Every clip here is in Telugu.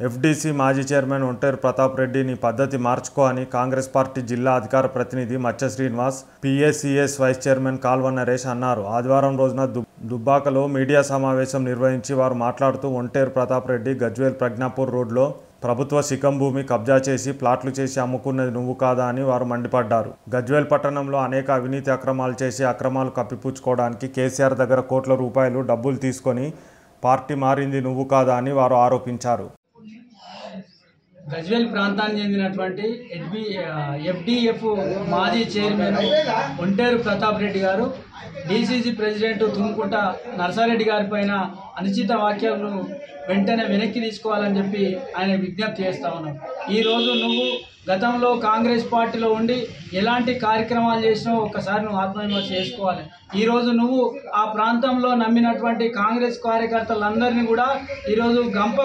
ఎఫ్డీసీ మాజీ చైర్మన్ ఒంటేరు ప్రతాప్ రెడ్డి నీ పద్ధతి మార్చుకో అని కాంగ్రెస్ పార్టీ జిల్లా అధికార ప్రతినిధి Maccha Srinivas, PACS vice chairman Kalva Naresh అన్నారు. ఆదివారం రోజున దుబ్బాకలో మీడియా సమావేశం నిర్వహించి వారు మాట్లాడుతూ ఒంటేరు ప్రతాప్ రెడ్డి గజ్వేల్ ప్రజ్ఞాపూర్ రోడ్లో ప్రభుత్వ శిఖం భూమి కబ్జా చేసి ప్లాట్లు చేసి అమ్ముకున్నది నువ్వు కాదా అని వారు మండిపడ్డారు. గజ్వేల్ పట్టణంలో అనేక అవినీతి అక్రమాలు చేసి అక్రమాలు కప్పిపుచ్చుకోవడానికి కేసీఆర్ దగ్గర కోట్ల రూపాయలు డబ్బులు తీసుకొని పార్టీ మారింది నువ్వు కాదా అని వారు ఆరోపించారు. గజ్వేల్ ప్రాంతానికి చెందినటువంటి ఎఫ్డిఎఫ్ మాజీ చైర్మన్ ఒంటేరు ప్రతాప్ రెడ్డి గారు డీసీసీ ప్రెసిడెంట్ తుమ్ముకుంట నర్సారెడ్డి గారి పైన అనుచిత వ్యాఖ్యలను వెంటనే వెనక్కి తీసుకోవాలని చెప్పి ఆయన విజ్ఞప్తి చేస్తూ ఉన్నాం. ఈరోజు నువ్వు గతంలో కాంగ్రెస్ పార్టీలో ఉండి ఎలాంటి కార్యక్రమాలు చేసినావో ఒక్కసారి నువ్వు ఆత్మవిమర్శ చేసుకోవాలి. ఈరోజు నువ్వు ఆ ప్రాంతంలో నమ్మినటువంటి కాంగ్రెస్ కార్యకర్తలందరినీ కూడా ఈరోజు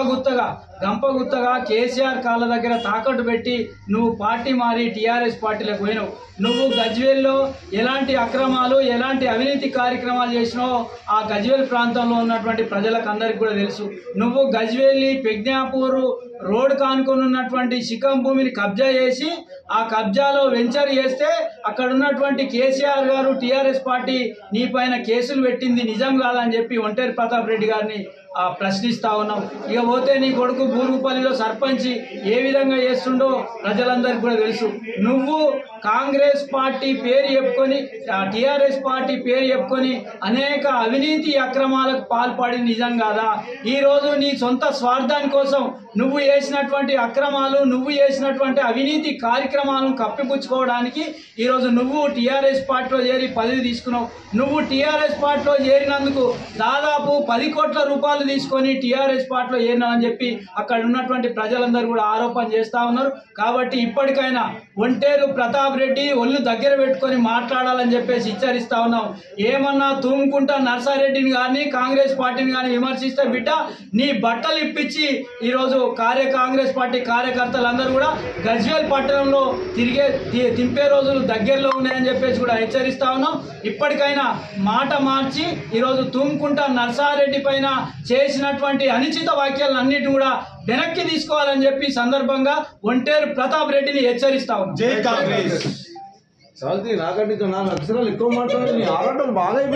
గంపగుత్తగా కేసీఆర్ కాళ్ళ దగ్గర తాకట్టు పెట్టి నువ్వు పార్టీ మారి టీఆర్ఎస్ పార్టీలోకి పోయినావు. నువ్వు గజ్వేల్లో ఎలాంటి అక్రమాలు ఎలాంటి అవినీతి కార్యక్రమాలు చేసినావో ఆ గజ్వేల్ ప్రాంతంలో ఉన్నటువంటి ప్రజలకు అందరికీ కూడా తెలుసు. నువ్వు గజ్వేల్ని ప్రజ్ఞాపూర్ రోడ్ కానుకొని ఉన్నటువంటి శిఖం భూమిని కబ్జా చేసి ఆ కబ్జాలో వెంచర్ చేస్తే అక్కడ ఉన్నటువంటి కేసీఆర్ గారు టీఆర్ఎస్ పార్టీ నీ పైన కేసులు పెట్టింది నిజం కాదని చెప్పి ఒంటేరు ప్రతాప్ రెడ్డి గారిని ప్రశ్నిస్తా ఉన్నాం. ఇక పోతే నీ కొడుకు బూరుగుపల్లిలో సర్పంచి ఏ విధంగా చేస్తుండో ప్రజలందరికీ కూడా తెలుసు. నువ్వు కాంగ్రెస్ పార్టీ పేరు చెప్పుకొని టీఆర్ఎస్ పార్టీ పేరు చెప్పుకొని అనేక అవినీతి అక్రమాలకు పాల్పడి నిజం కాదా? ఈరోజు నీ సొంత స్వార్థాని కోసం నువ్వు చేసినటువంటి అక్రమాలు నువ్వు చేసినటువంటి అవినీతి కార్యక్రమాలను కప్పిపుచ్చుకోవడానికి ఈరోజు నువ్వు టీఆర్ఎస్ పార్టీలో చేరి పదవి తీసుకున్నావు. నువ్వు టీఆర్ఎస్ పార్టీలో చేరినందుకు దాదాపు 10 కోట్ల రూపాయలు తీసుకొని టీఆర్ఎస్ పార్టీలో చేరినామని చెప్పి అక్కడ ఉన్నటువంటి ప్రజలందరూ కూడా ఆరోపణ చేస్తూ ఉన్నారు. కాబట్టి ఇప్పటికైనా ఒంటేరు ప్రతాప్ రెడ్డి ఒళ్ళు దగ్గర పెట్టుకొని మాట్లాడాలని చెప్పేసి హెచ్చరిస్తా ఉన్నాం. ఏమన్నా తూముకుంటా నర్సారెడ్డిని కానీ కాంగ్రెస్ పార్టీని కానీ విమర్శిస్తే బిడ్డ నీ బట్టలు ఇప్పించి ఈరోజు కాంగ్రెస్ పార్టీ కార్యకర్తలందరూ కూడా గజ్వేల్ పట్టణంలో తింపే రోజులు దగ్గరలో ఉన్నాయని చెప్పేసి కూడా హెచ్చరిస్తా ఉన్నాం. ఇప్పటికైనా మాట మార్చి ఈరోజు తూముకుంటా నర్సారెడ్డి పైన చేసినటువంటి అనుచిత వ్యాఖ్యలన్నిటి కూడా వెనక్కి తీసుకోవాలని చెప్పి సందర్భంగా ఒంటేరు ప్రతాప్ రెడ్డిని హెచ్చరిస్తా ఉన్నాం. జై కాంగ్రెస్. నాకంటే 4 అక్షరాలు ఎక్కువ మాట్లాడాలి. ఆడటం బాగా